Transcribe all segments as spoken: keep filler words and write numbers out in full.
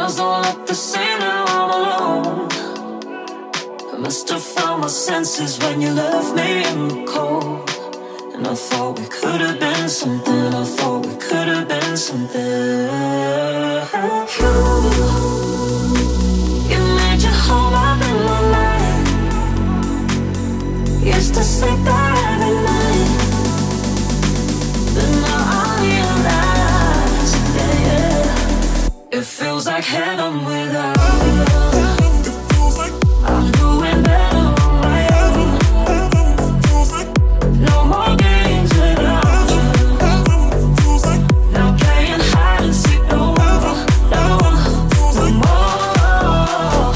Stars don't look the same now I'm alone. I must have found my senses when you left me in the cold. And I thought we could have been something, I thought we could have been something. You, you made your home up in my life. Used to sleep there every night, but now I realize, yeah, yeah, it feels like heaven without you. I'm doing better on my own. No more games without you. Now playing hide and seek, no more, no, no more.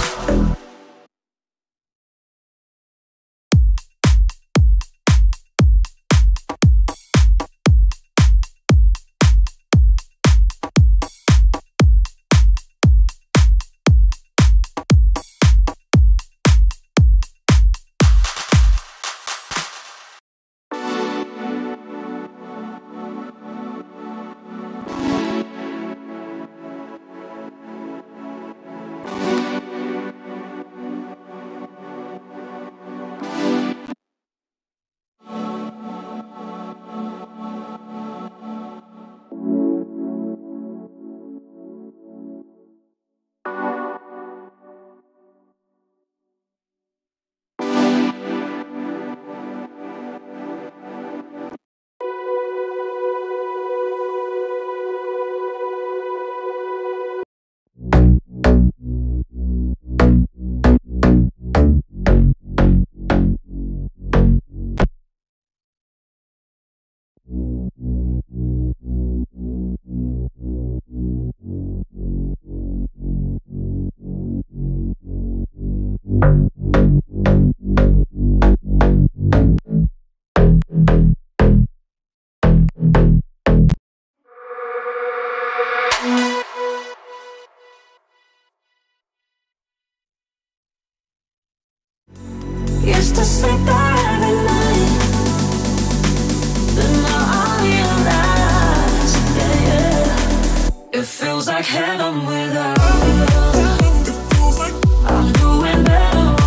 Used to sleep there every night, but now I realize, yeah, yeah, it feels like heaven without you. I'm doing better